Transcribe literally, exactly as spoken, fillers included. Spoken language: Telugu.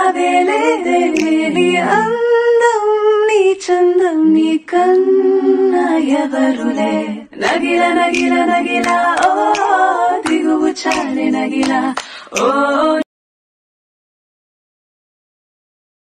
వేలేదే నీ అందం నీ చందం నీ కన్నా ఎవరులే నగిల నగిల నగిల ఓ దిగువు చాలే నగిల ఓ